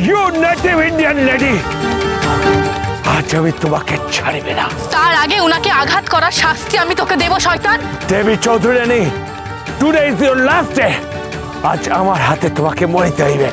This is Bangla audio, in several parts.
You native Indian lady! আজ আমি তোমাকে ছাড়বে না। তার আগে উনাকে আঘাত করার শাস্তি আমি তোকে দেব শয়তান। দেবী Chaudhurani, today is your last day. আজ আমার হাতে তোমাকে মরিতে হইবে।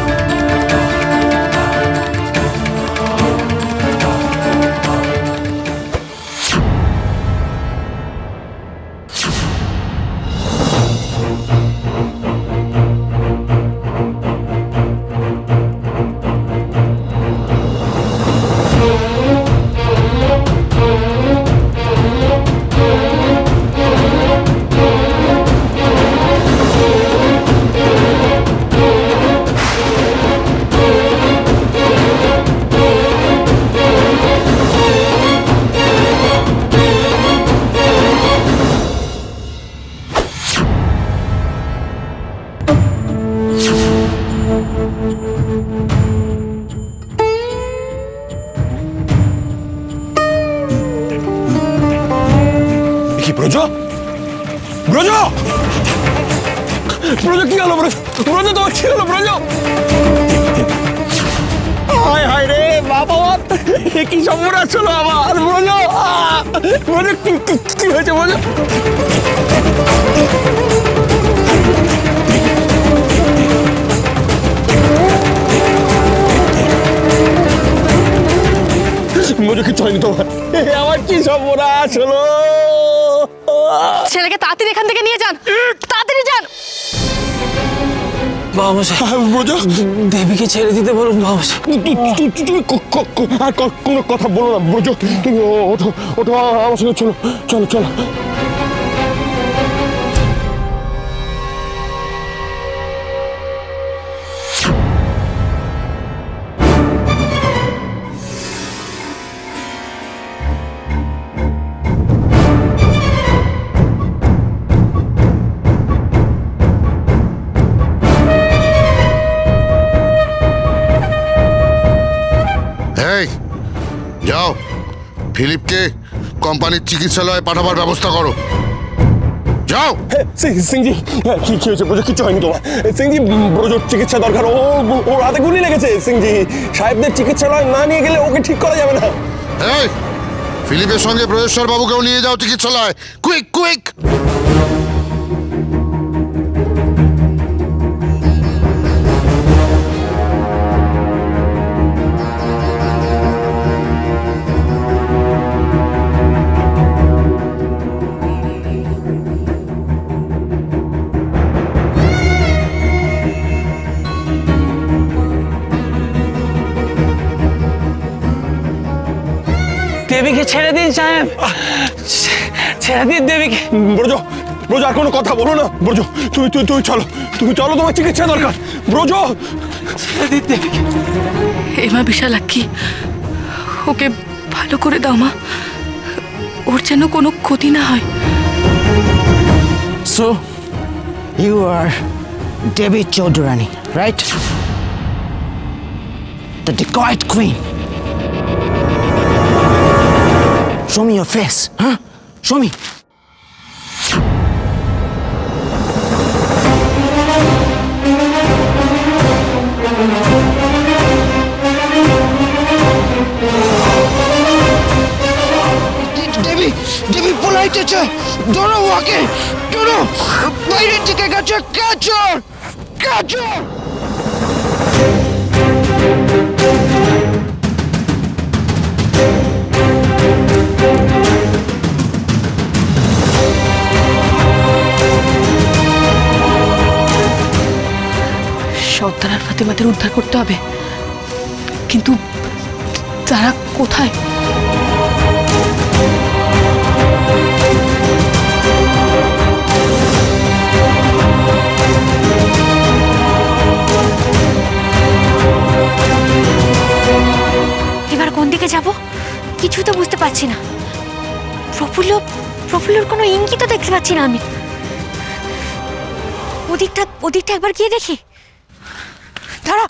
কি সর্বনাশ হলো আমার, বলো বলো কি হয়েছে বলো। মনে কিছু হয়নি তোমার, আমার কি সর্বনাশ হলো। ছেলেকে তাড়াতাড়ি এখান থেকে নিয়ে যান, তাড়াতাড়ি যান। দেবীকে ছেড়ে দিতে বলুন বাবা। আর কোনো কথা বলো না ব্রজ, তুমি ওঠো ওঠো আমার সঙ্গে, চলো চলো চলো। যাও, ফিলিপকে কোম্পানির চিকিৎসালয়ে পাঠাবার ব্যবস্থা করো। যাও। সিংজি, কি হয়েছে ব্রজ? কিছু হয়নি তোমার সিংজি, ব্রজর চিকিৎসা দরকার, ওর হাতে গুলি লেগেছে সিংজি। সাহেবদের চিকিৎসালয় না নিয়ে গেলে ওকে ঠিক করা যাবে না। এই ফিলিপের সঙ্গে ব্রজেশ্বর বাবুকেও নিয়ে যাও চিকিৎসালয়, কুইক কুইক। দেবীকে ছেড়ে দিন সাহেব, ছেড়ে দিন দেবীকে। ব্রজ ব্রজ আর কোনো কথা বলো না ব্রজ, তুমি তুই তুই চলো, তুমি চলো, তোমার চিকিৎসা দরকার। ব্রজ ছেড়ে দিন দেবীকে। এ মা বিশালাক্ষী, ওকে ভালো করে দাও মা, ওর যেন কোনো ক্ষতি না হয়। So you are Devi Chaudhurani, right? The dacoit queen. Show me your face, huh? Show me. Devi পলাইতেছে, ধরো ওকে, ধরো, বাইরে থেকে গেছে, কাছো কাছো। সর্দার আর ফাতেমাদের উদ্ধার করতে হবে, কিন্তু তারা কোথায়? এবার কোন দিকে যাব কিছু তো বুঝতে পারছি না। প্রফুল্লর কোনো ইঙ্গিত তো দেখতে পাচ্ছি না আমি। ওদিকটা একবার গিয়ে দেখি। দাঁড়া,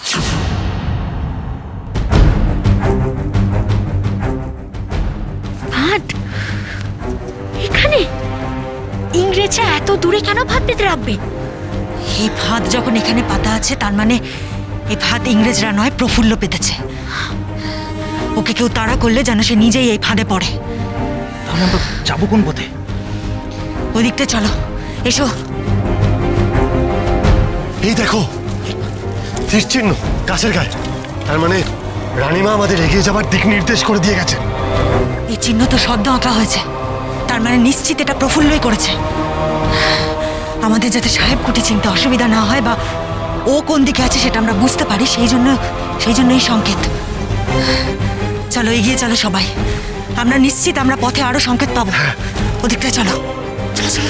ভাত এখানে? ইংরেজরা এত দূরে কেন ভাত পেতে রাখবে? এই ভাত যখন এখানে পাতা আছে, তার মানে এই ফাঁদ ইংরেজরা নয়, প্রফুল্ল পেতেছে। ওকে কেউ তাড়া করলে যেন সে নিজেই এই ফাঁদে পড়ে। তাহলে আমরা যাবো কোন পথে? ওদিকটা চলো, এসো। এই দেখো, তীর চিহ্ন গাছের গায়ে। তার মানে রানীমা আমাদের এগিয়ে যাবার দিক নির্দেশ করে দিয়ে গেছে। এই চিহ্ন তো সদ্য আঁকা হয়েছে, তার মানে নিশ্চিত এটা প্রফুল্লই করেছে। আমাদের যাতে সাহেব কুটি চিনতে অসুবিধা না হয় বা ও কোন দিকে আছে সেটা আমরা বুঝতে পারি, সেই জন্য এই সংকেত। চলো, এগিয়ে চলো সবাই। আমরা নিশ্চিত আমরা পথে আরো সংকেত পাবো। ওদিকটা চলো, চলো চলো।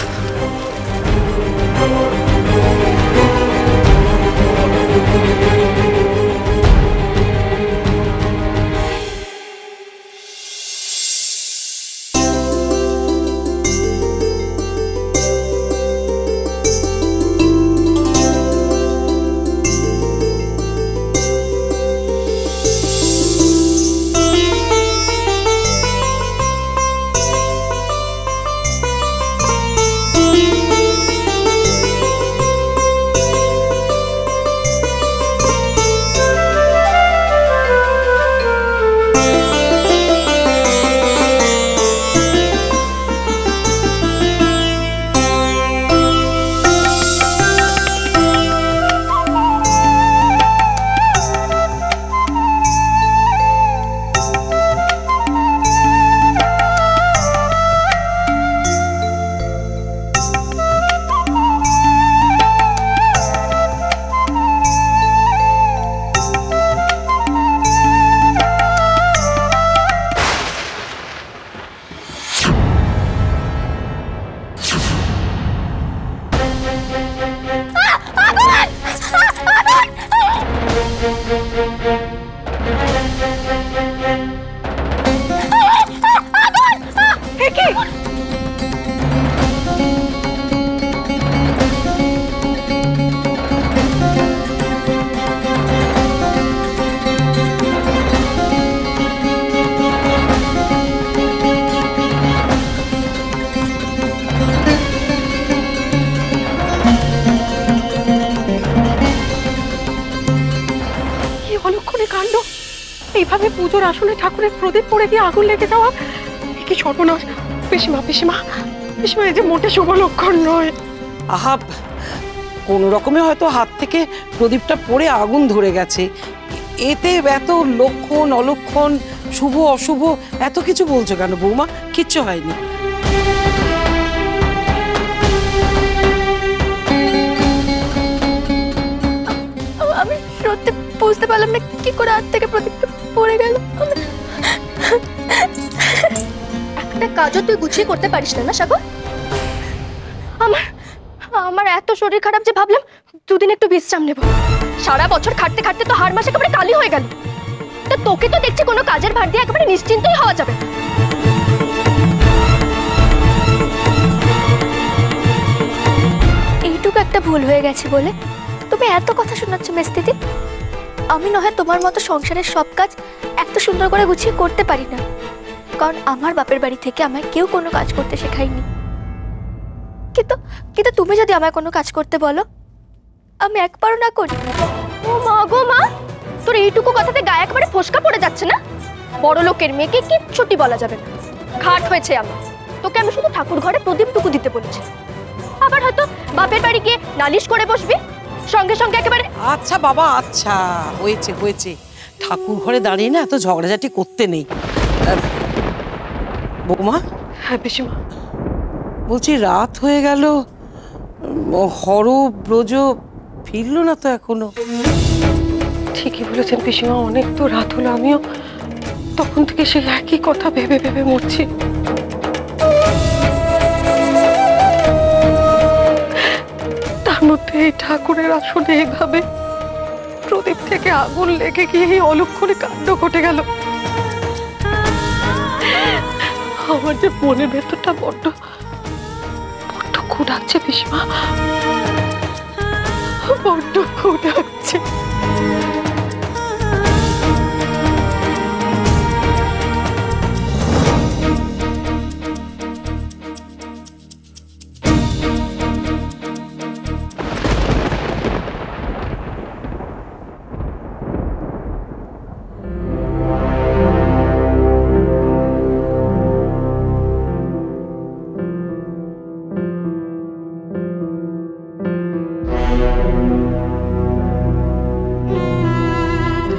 এইভাবে পুজোর আসলে ঠাকুরের প্রদীপ পড়ে গিয়ে আগুন লেগে যাওয়া, কি সর্বনাশ! পিসিমা পিসিমা পিসিমা, এই যে মোটে শুভ লক্ষণ নয়। আহা, কোন রকমে হয়তো হাত থেকে প্রদীপটা পড়ে আগুন ধরে গেছে। এতে এত লক্ষণ অলক্ষণ, শুভ অশুভ এত কিছু বলছো কেন বৌমা? কিচ্ছু হয়নি। আমি সত্যি বুঝতে পারলাম না কি করে হাত থেকে প্রদীপটা পড়ে গেল। একটা কাজও তুই গুছিয়ে করতে পারিস না সাগর? আমার এত শরীর খারাপ যে ভাবলাম দুদিন একটু বিশ্রাম নেব। সারা বছর খাটতে খাটতে তো হাড় মাস একেবারে কালি হয়ে গেল। তা তোকে তো দেখছি কোনো কাজের ভার দিয়ে একেবারে নিশ্চিন্তই হওয়া যাবে। এইটুকু একটা ভুল হয়ে গেছে বলে তুমি এত কথা শোনাচ্ছ মেজদিদি? আমি নয় তোমার মতো সংসারের সব কাজ এত সুন্দর করে গুছিয়ে করতে পারি না, কারণ আমার বাপের বাড়ি থেকে আমায় কেউ কোনো কাজ করতে শেখায়নি। কিন্তু কিন্তু তুমি যদি আমায় কোনো কাজ করতে বলো আমি একবারও না করি। ও মা গো মা, তোর এইটুকু কথাতে গায়ে একবারে ফোসকা পড়ে যাচ্ছে না? বড় লোকের মেয়েকে কিচ্ছুটি বলা যাবে না। ঘাট হয়েছে আমার। তোকে আমি শুধু ঠাকুর ঘরে প্রদীপটুকু দিতে বলেছি, আবার হয়তো বাপের বাড়ি গিয়ে নালিশ করে বসবি সঙ্গে সঙ্গে একেবারে। আচ্ছা বাবা, আচ্ছা হয়েছে হয়েছে, ঠাকুর ঘরে দাঁড়িয়ে না এত ঝগড়াঝাটি করতে নেই। বৌমা। হ্যাঁ পিসিমা। বলছি রাত হয়ে গেল, হর ব্রজ ফিরলো না তো এখনো। ঠিকই বলেছেন পিসিমা, অনেক তো রাত হলো। আমিও তখন থেকে সেই একই কথা ভেবে ভেবে মরছি। তার মধ্যে এই ঠাকুরের আসনে এইভাবে প্রদীপ থেকে আগুন লেগে গিয়ে এই অলক্ষণে কাণ্ড ঘটে গেল। আমার যে মনের ভেতরটা বড্ড বড্ড ক্ষুধাচ্ছে পিসিমা, বড্ড ক্ষুধাচ্ছে।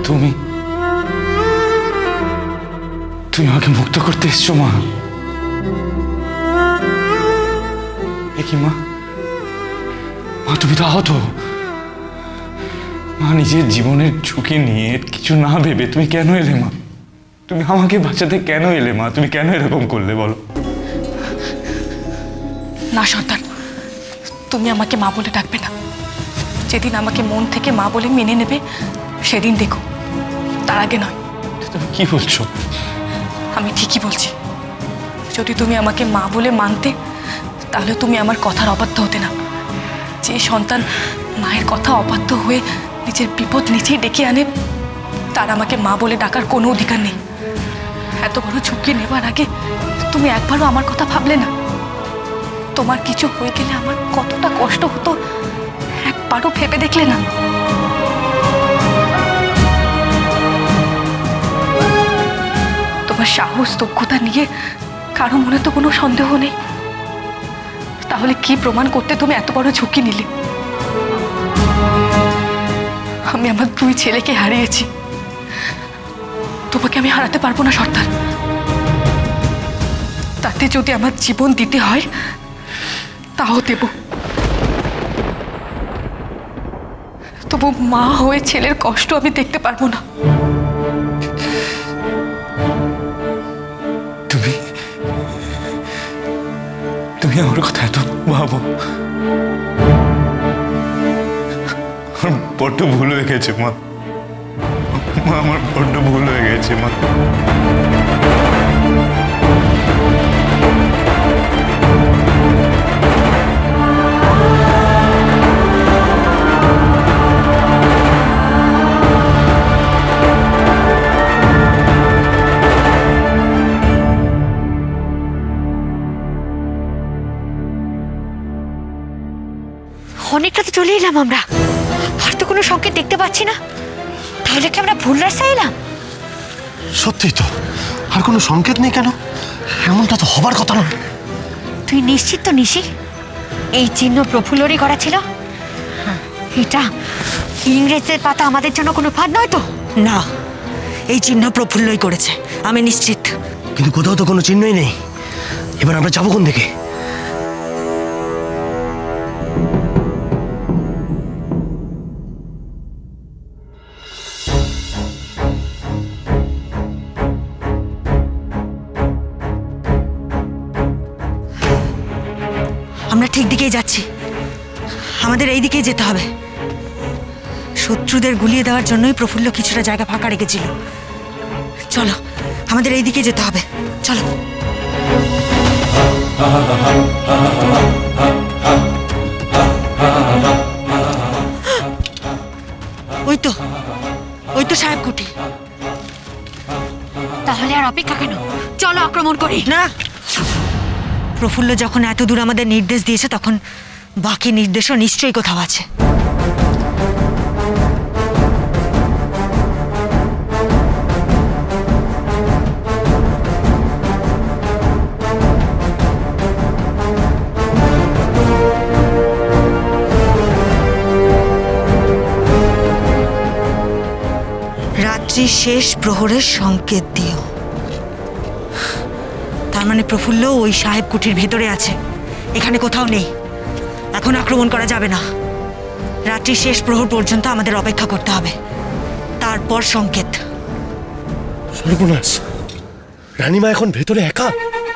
তুমি তুমি আমাকে মুক্ত করতে এসছো মা। কি মা, মা তুমি তো আহত। মা নিজের জীবনের ঝুঁকি নিয়ে কিছু না ভেবে তুমি কেন এলে মা? তুমি আমাকে বাঁচাতে কেন এলে মা? তুমি কেন এরকম করলে বলো? না সন্তান, তুমি আমাকে মা বলে ডাকবে না। যেদিন আমাকে মন থেকে মা বলে মেনে নেবে সেদিন দেখো, তার আগে নয়। তুমি কি বলছো? আমি ঠিকই বলছি। যদি তুমি আমাকে মা বলে মানতে তাহলে তুমি আমার কথার অবাধ্য হতে না। যে সন্তান মায়ের কথা অবাধ্য হয়ে নিজের বিপদ নিজেই ডেকে আনে, তার আমাকে মা বলে ডাকার কোনো অধিকার নেই। এত বড় ঝুঁকি নেবার আগে তুমি একবারও আমার কথা ভাবলে না? তোমার কিছু হয়ে গেলে আমার কতটা কষ্ট হতো একবারও ভেবে দেখলে না? তোমার সাহস দক্ষতা নিয়ে কারো মনে তো কোনো সন্দেহ নেই। তাহলে কি প্রমাণ করতে তুমি এত বড় ঝুঁকি নিলে? আমি আমার 2 ছেলেকে হারিয়েছি, তোমাকে আমি হারাতে পারবো না সর্দার। তাতে যদি আমার জীবন দিতে হয় তাও দেব, তবু মা হয়ে ছেলের কষ্ট আমি দেখতে পারবো না। তুমি আমার কথা এত ভাবো? বড্ড ভুল হয়ে গেছে মা। আমার বড্ড ভুল হয়ে গেছে মা। অনেকটা তো চলে এলাম আমরা, আর তো কোনো সংকেত দেখতে পাচ্ছি না। তাহলে কি আমরা ভুল রাস্তায় এলাম? সত্যি তো, আর কোনো সংকেত নেই কেন? এমনটা তো হবার কথা না। তুই নিশ্চিত তো নিশি এই চিহ্ন প্রফুল্লরই করা ছিল? এটা ইংরেজদের পাতা আমাদের জন্য কোনো ফাঁদ নয় তো? না, এই চিহ্ন প্রফুল্লই করেছে, আমি নিশ্চিত। কিন্তু কোথাও তো কোনো চিহ্নই নেই। এবার আমরা যাবো কোন দিকে? আমরা ঠিক দিকেই যাচ্ছি, আমাদের এই দিকেই যেতে হবে। শত্রুদের গুলিয়ে দেওয়ার জন্যই প্রফুল্ল কিছুটা জায়গা ফাঁকা রেখেছিল। চলো, আমাদের এই দিকে যেতে হবে, চলো। ওই তো সাহেব কুটি। তাহলে আর অপেক্ষা কেন? চলো আক্রমণ করি। না, প্রফুল্ল যখন এত দূর আমাদের নির্দেশ দিয়েছে তখন বাকি নির্দেশও নিশ্চয়ই কোথাও আছে। রাত্রি শেষ প্রহরের সংকেত দিও। তার মানে প্রফুল্ল ওই সাহেব কুঠির ভেতরে আছে, এখানে কোথাও নেই। এখন আক্রমণ করা যাবে না, রাত্রি শেষ প্রহর পর্যন্ত আমাদের অপেক্ষা করতে হবে, তারপর সংকেত। সর্বনাশ, রানীমা এখন ভেতরে একা?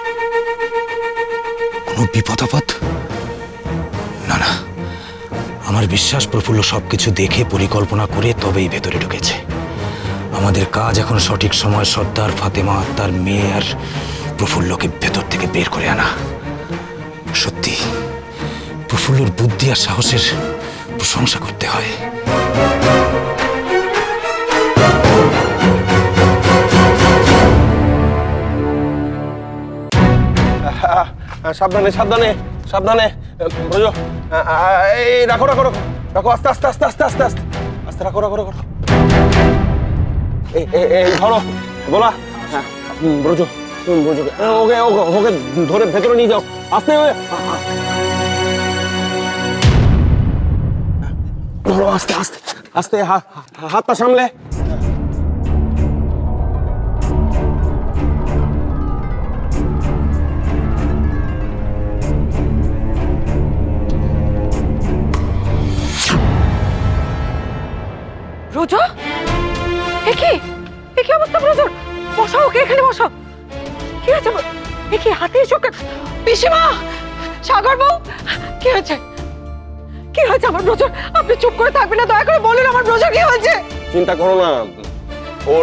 কোনো বিপদ আপদ? না না, আমার বিশ্বাস প্রফুল্ল সবকিছু দেখে পরিকল্পনা করে তবেই ভেতরে ঢুকেছে। আমাদের কাজ এখন সঠিক সময় সর্দার ফাতেমা, তার মেয়ে আর প্রফুল্লকে ভেতর থেকে বের করে আনা। সত্যি প্রফুল্লর বুদ্ধি আর সাহসের প্রশংসা করতে হয়। সাবধানে সাবধানে সাবধানে। বুঝো, এই রাখো রাখো রাখো রাখো, আস্তে আস্তে আস্তে আস্তে আস্তে আস্তে আস্তে রাখো রাখো রাখো। এই ধরো বলা। হ্যাঁ ব্রজ, ব্রজকে ওকে ওকে ওকে ধরে ভেতরে নিয়ে যাও, আস্তে ধরো, আস্তে আস্তে আস্তে, হাতটা সামলে। ব্রজ, একি অবস্থা ব্রজ? বসাও, ওকে এখানে বসাও। কি হয়েছে? একি হাতে এসো কেন? পিসিমা, সাগর বউ, কি হয়েছে? কি হয়েছে আমার ব্রজ? আপনি চুপ করে থাকবেন না, দয়া করে বলুন আমার ব্রজ কি হয়েছে? চিন্তা করো না, ওর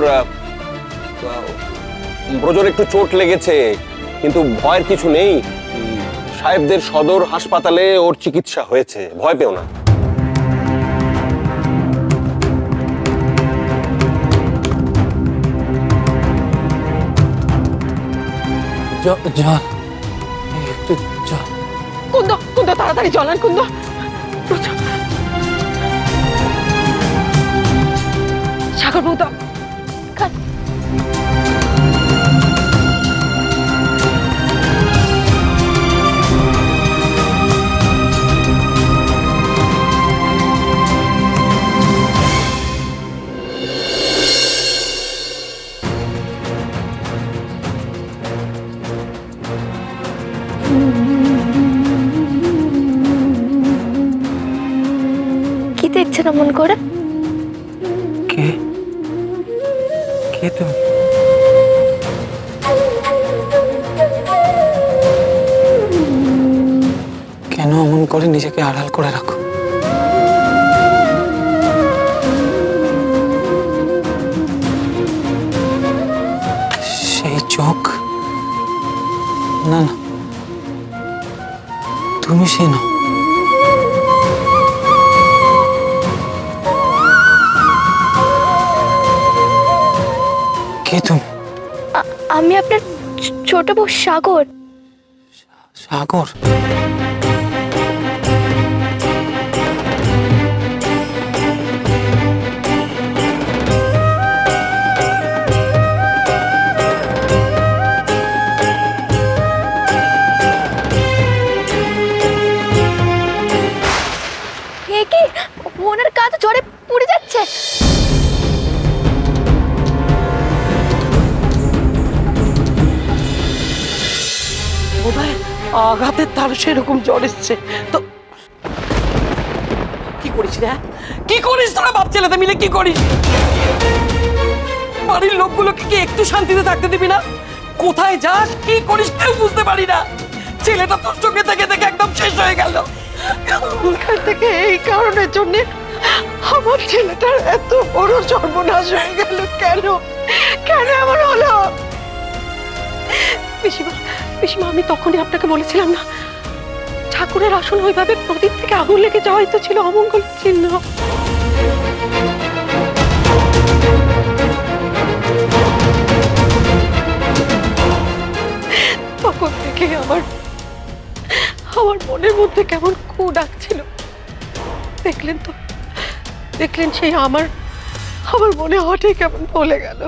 ব্রজর একটু চোট লেগেছে, কিন্তু ভয়ের কিছু নেই। সাহেবদের সদর হাসপাতালে ওর চিকিৎসা হয়েছে, ভয় পেও না। কুন্দ, কুন্দ, তাড়াতাড়ি চলেন কুন্দ। সাগর বউ দাও। কি দেখছেন মন করে? কে কে তুমি? কেন অমন করে নিজেকে আড়াল করে রাখো? সেই চোখ? না না, তুমি সে না। কে তুমি? আমি আপনার ছোট বউ সাগর। সাগর? কি ওনার কাজ জ্বরে পুড়ে যাচ্ছে। বোধহয় আঘাতের তার সেরকম জ্বর এসছে। তো কি করিস রে? কি করিস তোরা বাপ ছেলেতে মিলে? কি করিস? বাড়ির লোকগুলোকে কি একটু শান্তিতে থাকতে দিবি না? কোথায় যাস, কি করিস কেউ বুঝতে পারি না। ছেলেটা তোর চোখে থেকে থেকে একদম শেষ হয়ে গেল। ওখান থেকে এই কারণের জন্য আমার ছেলেটার এত বড় সর্বনাশ হয়ে গেল। কেন কেন এমন হলো? পিসিমা, পিসিমা, আমি তখনই আপনাকে বলেছিলাম না, ঠাকুরের আসন ওইভাবে প্রদীপ থেকে আগুন লেগে যাওয়াই তো ছিল অমঙ্গলের চিহ্ন। তখন থেকে আমার মনের মধ্যে কেমন কু ডাকছিল। দেখলেন তো, দেখলেন সেই আমার মনে হঠাৎ কেমন বলে গেল।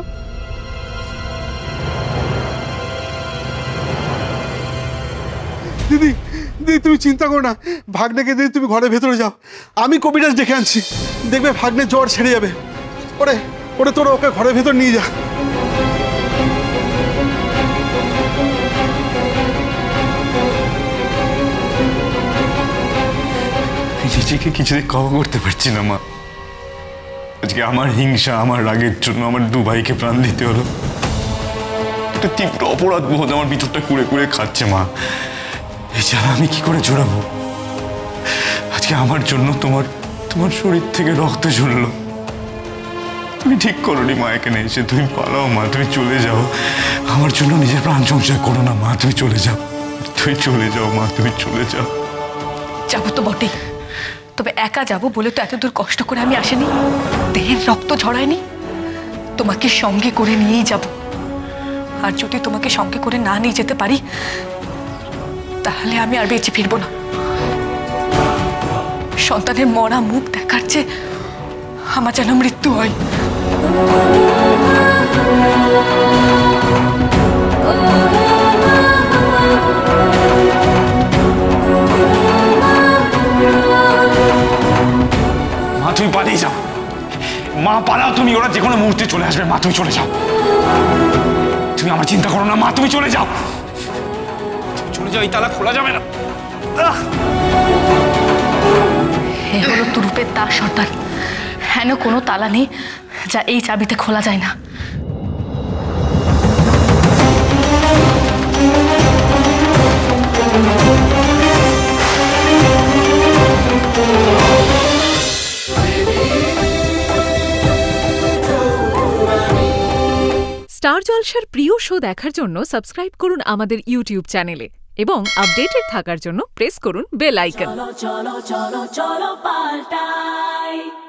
দিদি, দিদি তুমি চিন্তা করো না, ভাগ্নেকে দিদি তুমি ঘরের ভেতরে যাও, আমি কবিরাজ ডেকে আনছি, দেখবে ভাগ্নে জ্বর ছেড়ে যাবে। ওরে ওরে তোরা ওকে ঘরের ভেতর নিয়ে যা। নিজেকে কিছুতে কভার করতে পারছি না মা। আজকে আমার হিংসা, আমার রাগের জন্য আমার দু ভাইকে প্রাণ দিতে হলো। একটা তীব্র অপরাধ বোধ আমার ভিতরটা কুড়ে কুড়ে খাচ্ছে মা। এছাড়া আমি কি করে জোড়াবো? আজকে আমার জন্য তোমার শরীর থেকে রক্ত ঝরলো। তুমি ঠিক করোনি মা এখানে এসে। তুমি পালাও মা, তুমি চলে যাও। আমার জন্য নিজের প্রাণ সংশয় করো না মা, তুমি চলে যাও। তুমি চলে যাও মা, তুমি চলে যাও। যাবো তো বটেই, তবে একা যাব বলে তো এত দূর কষ্ট করে আমি আসিনি, দেহের রক্ত ঝরায়নি। তোমাকে সঙ্গে করে নিয়েই যাব। আর যদি তোমাকে সঙ্গে করে না নিয়ে যেতে পারি, তাহলে আমি আর বেঁচে ফিরবো না। সন্তানের মরা মুখ দেখার চেয়ে আমার যেন মৃত্যু হয়। মা তুমি পালিয়ে যাও, মা পালাও তুমি। ওরা যে কোনো মুহূর্তে চলে আসবে মা, তুমি চলে যাও। তুমি আমার চিন্তা করো না মা, তুমি চলে যাও। চলে যাও, এই তালা খোলা যাবে না। এ হলো তুরুপের দাস সর্দার, হেন কোনো তালা নেই যা এই চাবিতে খোলা যায় না। স্টার জলসার প্রিয় শো দেখার জন্য সাবস্ক্রাইব করুন আমাদের ইউটিউব চ্যানেলে এবং আপডেটেড থাকার জন্য প্রেস করুন বেল আইকন। চলো চলো চলো চলো পাল্টাই।